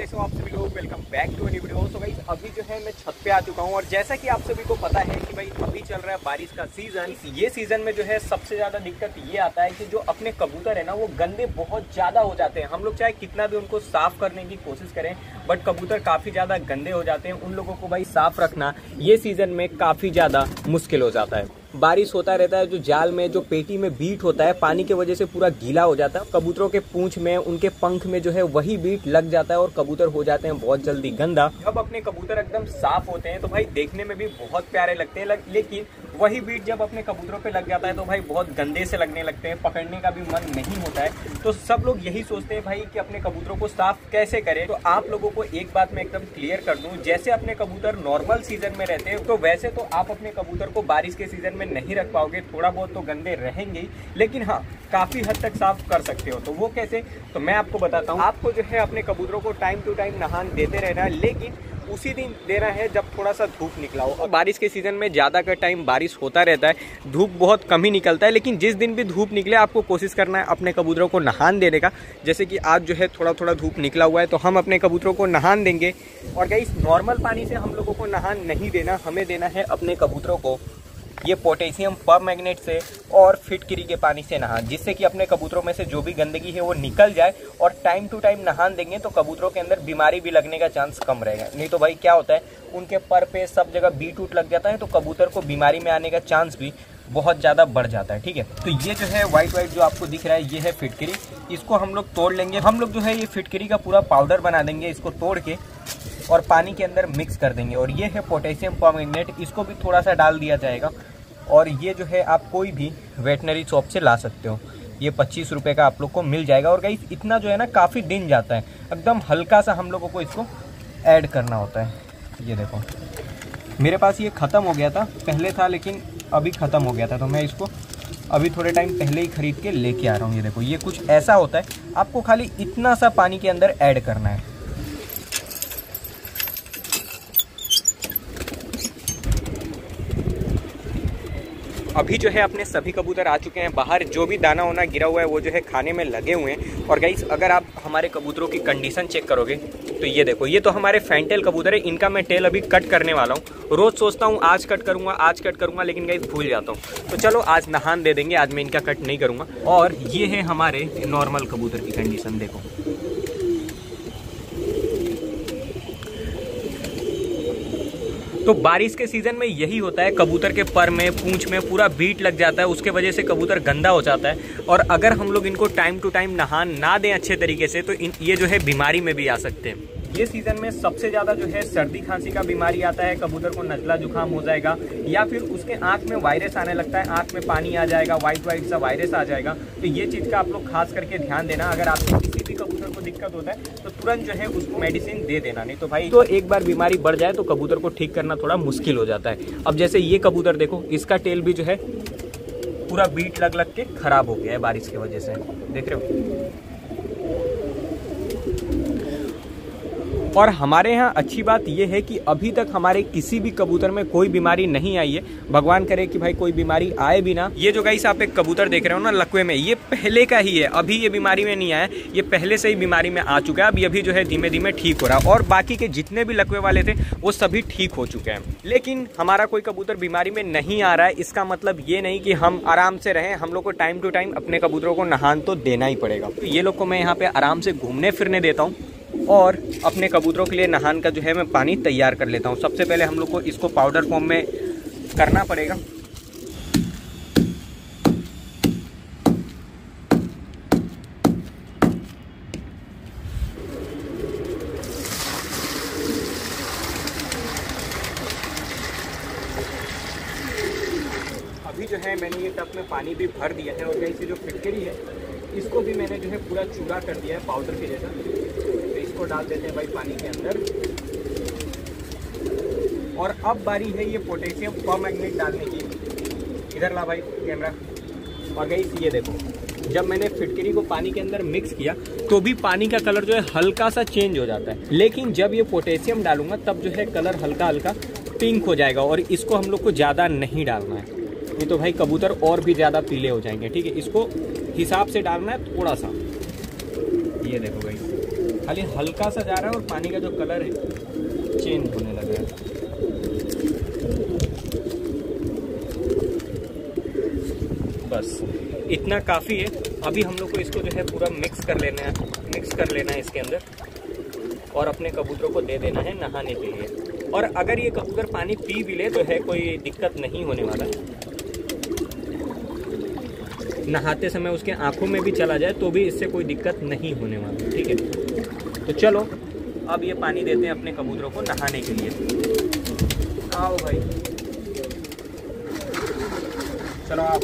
कैसे हो आप सभी लोग। Welcome back to new video. So guys अभी जो है मैं छत पे आ चुका हूँ और जैसा कि आप सभी को पता है कि भाई अभी चल रहा है बारिश का सीजन। ये सीजन में जो है सबसे ज़्यादा दिक्कत ये आता है कि जो अपने कबूतर है ना वो गंदे बहुत ज़्यादा हो जाते हैं। हम लोग चाहे कितना भी उनको साफ़ करने की कोशिश करें बट कबूतर काफ़ी ज़्यादा गंदे हो जाते हैं। उन लोगों को भाई साफ़ रखना ये सीज़न में काफ़ी ज़्यादा मुश्किल हो जाता है। बारिश होता रहता है, जो जाल में जो पेटी में बीट होता है पानी की वजह से पूरा गीला हो जाता है। कबूतरों के पूंछ में उनके पंख में जो है वही बीट लग जाता है और कबूतर हो जाते हैं बहुत जल्दी गंदा। जब अपने कबूतर एकदम साफ होते हैं तो भाई देखने में भी बहुत प्यारे लगते हैं, लेकिन वही बीट जब अपने कबूतरों पे लग जाता है तो भाई बहुत गंदे से लगने लगते हैं, पकड़ने का भी मन नहीं होता है। तो सब लोग यही सोचते हैं भाई कि अपने कबूतरों को साफ कैसे करें। तो आप लोगों को एक बात मैं एकदम क्लियर कर दूं, जैसे अपने कबूतर नॉर्मल सीजन में रहते हैं तो वैसे तो आप अपने कबूतर को बारिश के सीजन में नहीं रख पाओगे। थोड़ा बहुत तो गंदे रहेंगे ही, लेकिन हाँ काफी हद तक साफ कर सकते हो। तो वो कैसे, तो मैं आपको बताता हूँ। आपको जो है अपने कबूतरों को टाइम टू टाइम नहान देते रहना है, लेकिन उसी दिन देना है जब थोड़ा सा धूप निकला हो। और बारिश के सीजन में ज़्यादा का टाइम बारिश होता रहता है, धूप बहुत कम ही निकलता है, लेकिन जिस दिन भी धूप निकले आपको कोशिश करना है अपने कबूतरों को नहान देने का। जैसे कि आज जो है थोड़ा थोड़ा धूप निकला हुआ है तो हम अपने कबूतरों को नहान देंगे। और गाइस नॉर्मल पानी से हम लोगों को नहान नहीं देना, हमें देना है अपने कबूतरों को ये पोटेशियम परमैंगनेट से और फिटकिरी के पानी से नहान, जिससे कि अपने कबूतरों में से जो भी गंदगी है वो निकल जाए। और टाइम टू टाइम नहान देंगे तो कबूतरों के अंदर बीमारी भी लगने का चांस कम रहेगा। नहीं तो भाई क्या होता है, उनके पर पे सब जगह बीट उट लग जाता है तो कबूतर को बीमारी में आने का चांस भी बहुत ज़्यादा बढ़ जाता है। ठीक है, तो ये जो है वाइट वाइट जो आपको दिख रहा है ये है फिटकिरी। इसको हम लोग तोड़ लेंगे। हम लोग जो है ये फिटकिरी का पूरा पाउडर बना देंगे, इसको तोड़ के और पानी के अंदर मिक्स कर देंगे। और ये है पोटेशियम परमैंगनेट, इसको भी थोड़ा सा डाल दिया जाएगा। और ये जो है आप कोई भी वेटनरी शॉप से ला सकते हो, ये 25 रुपये का आप लोग को मिल जाएगा। और गाइस इतना जो है ना काफ़ी दिन जाता है, एकदम हल्का सा हम लोगों को इसको ऐड करना होता है। ये देखो मेरे पास ये ख़त्म हो गया था, पहले था लेकिन अभी ख़त्म हो गया था, तो मैं इसको अभी थोड़े टाइम पहले ही ख़रीद के लेके आ रहा हूँ। ये देखो ये कुछ ऐसा होता है, आपको खाली इतना सा पानी के अंदर ऐड करना है। अभी जो है अपने सभी कबूतर आ चुके हैं बाहर, जो भी दाना वाना गिरा हुआ है वो जो है खाने में लगे हुए हैं। और गाइस अगर आप हमारे कबूतरों की कंडीशन चेक करोगे तो ये देखो, ये तो हमारे फैंटेल कबूतर है, इनका मैं टेल अभी कट करने वाला हूँ। रोज़ सोचता हूँ आज कट करूँगा लेकिन गाइस भूल जाता हूँ। तो चलो आज नहान दे देंगे, आज मैं इनका कट नहीं करूँगा। और ये है हमारे नॉर्मल कबूतर की कंडीशन, देखो तो बारिश के सीजन में यही होता है, कबूतर के पर में पूंछ में पूरा बीट लग जाता है, उसके वजह से कबूतर गंदा हो जाता है। और अगर हम लोग इनको टाइम टू टाइम नहान ना दें अच्छे तरीके से तो ये जो है बीमारी में भी आ सकते हैं। ये सीज़न में सबसे ज़्यादा जो है सर्दी खांसी का बीमारी आता है, कबूतर को नज़ला जुकाम हो जाएगा या फिर उसके आँख में वायरस आने लगता है, आँख में पानी आ जाएगा, वाइट वाइट सा वायरस आ जाएगा। तो ये चीज़ का आप लोग खास करके ध्यान देना। अगर आपको किसी भी कबूतर को दिक्कत होता है तो तुरंत जो है उसको मेडिसिन दे देना, नहीं तो भाई तो एक बार बीमारी बढ़ जाए तो कबूतर को ठीक करना थोड़ा मुश्किल हो जाता है। अब जैसे ये कबूतर देखो, इसका टेल भी जो है पूरा बीट लग लग के खराब हो गया है बारिश की वजह से, देख रहे हो। और हमारे यहाँ अच्छी बात यह है कि अभी तक हमारे किसी भी कबूतर में कोई बीमारी नहीं आई है। भगवान करे कि भाई कोई बीमारी आए भी ना। ये जो गाइस आप एक कबूतर देख रहे हो ना लकवे में, ये पहले का ही है, अभी ये बीमारी में नहीं आया, ये पहले से ही बीमारी में आ चुका है। अभी जो है धीमे धीमे ठीक हो रहा है और बाकी के जितने भी लकवे वाले थे वो सभी ठीक हो चुके हैं। लेकिन हमारा कोई कबूतर बीमारी में नहीं आ रहा है, इसका मतलब ये नहीं कि हम आराम से रहें। हम लोग को टाइम टू टाइम अपने कबूतरों को नहान तो देना ही पड़ेगा। तो ये लोग को मैं यहाँ पे आराम से घूमने फिरने देता हूँ और अपने कबूतरों के लिए नहान का जो है मैं पानी तैयार कर लेता हूँ। सबसे पहले हम लोग को इसको पाउडर फॉर्म में करना पड़ेगा। अभी जो है मैंने ये टब में पानी भी भर दिया है और जैसे जो फिटकरी है इसको भी मैंने जो है पूरा चूड़ा कर दिया है पाउडर के जैसा। तो इसको डाल देते हैं भाई पानी के अंदर। और अब बारी है ये पोटेशियम परमैंगनेट डालने की। इधर ला भाई कैमरा। और गाइस ये देखो, जब मैंने फिटकरी को पानी के अंदर मिक्स किया तो भी पानी का कलर जो है हल्का सा चेंज हो जाता है, लेकिन जब ये पोटेशियम डालूंगा तब जो है कलर हल्का हल्का पिंक हो जाएगा। और इसको हम लोग को ज़्यादा नहीं डालना है, नहीं तो भाई कबूतर और भी ज़्यादा पीले हो जाएंगे। ठीक है, इसको हिसाब से डालना है थोड़ा सा। ये देखो भाई खाली हल्का सा जा रहा है और पानी का जो कलर है चेंज होने लगा है। बस इतना काफ़ी है। अभी हम लोग को इसको जो है पूरा मिक्स कर लेना है इसके अंदर, और अपने कबूतरों को दे देना है नहाने के लिए। और अगर ये कबूतर पानी पी भी ले तो है कोई दिक्कत नहीं होने वाला। नहाते समय उसके आंखों में भी चला जाए तो भी इससे कोई दिक्कत नहीं होने वाला, ठीक है। तो चलो अब ये पानी देते हैं अपने कबूतरों को नहाने के लिए। आओ भाई, चलो आप।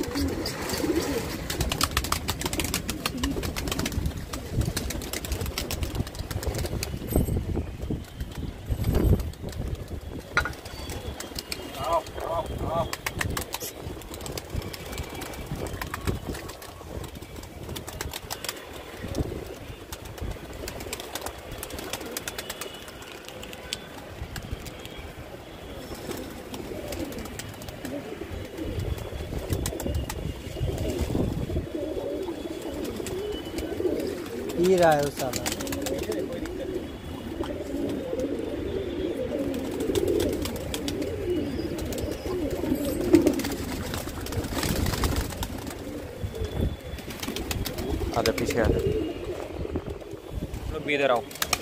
पी रहा है उस साला। आधा पीछे आधा, लोग भी इधर आओ।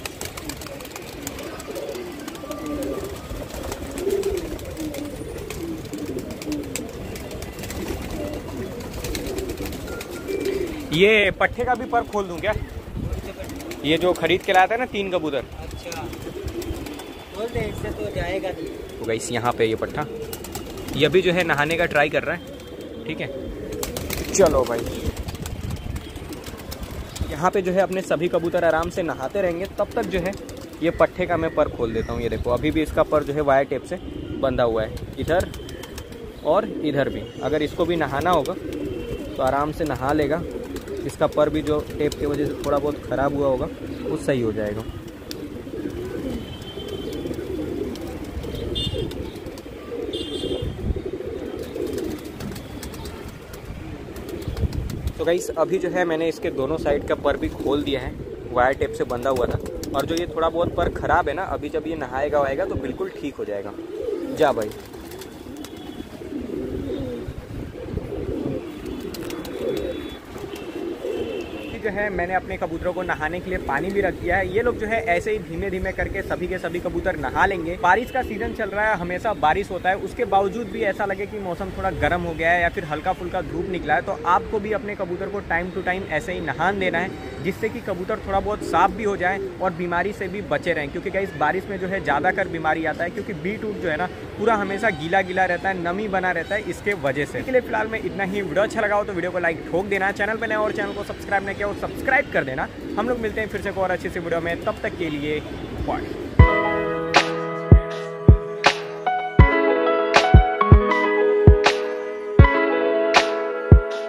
ये पट्टे का भी पर खोल दूं क्या? ये जो खरीद के लाया था ना 3 कबूतर। अच्छा, बोल दे, इससे तो जाएगा नहीं। तो गाइस यहाँ पे ये पट्टा, ये भी जो है नहाने का ट्राई कर रहा है, ठीक है। चलो भाई, यहाँ पे जो है अपने सभी कबूतर आराम से नहाते रहेंगे। तब तक जो है ये पट्टे का मैं पर खोल देता हूँ। ये देखो अभी भी इसका पर जो है वायर टेप से बंधा हुआ है, इधर और इधर भी। अगर इसको भी नहाना होगा तो आराम से नहा लेगा। इसका पर भी जो टेप की वजह से थोड़ा बहुत ख़राब हुआ होगा वो सही हो जाएगा। तो गाइस अभी जो है मैंने इसके दोनों साइड का पर भी खोल दिया है, वायर टेप से बंधा हुआ था। और जो ये थोड़ा बहुत पर ख़राब है ना, अभी जब ये नहाएगा वाएगा तो बिल्कुल ठीक हो जाएगा। जा भाई। जो है मैंने अपने कबूतरों को नहाने के लिए पानी भी रख दिया है। ये लोग जो है ऐसे ही धीमे धीमे करके सभी के सभी कबूतर नहा लेंगे। बारिश का सीजन चल रहा है, हमेशा बारिश होता है, उसके बावजूद भी ऐसा लगे कि मौसम थोड़ा गर्म हो गया है या फिर हल्का फुल्का धूप निकला है, तो आपको भी अपने कबूतर को टाइम टू टाइम ऐसे ही नहान देना है, जिससे कि कबूतर थोड़ा बहुत साफ भी हो जाए और बीमारी से भी बचे रहें। क्योंकि गाइस बारिश में जो है ज़्यादा कर बीमारी आता है, क्योंकि बीट उट जो है ना पूरा हमेशा गीला गीला रहता है, नमी बना रहता है, इसके वजह से। इसके लिए फिलहाल में इतना ही। वीडियो अच्छा लगा हो तो वीडियो को लाइक ठोक देना, चैनल पर नए और चैनल को सब्सक्राइब नहीं किया और सब्सक्राइब कर देना। हम लोग मिलते हैं फिर से एक और अच्छी सी वीडियो में, तब तक के लिए बाय।